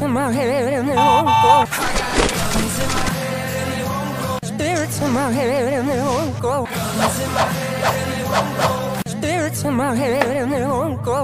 in my head and they won't go. Spirits in my head and they won't go. Spirits in my head and they won't go.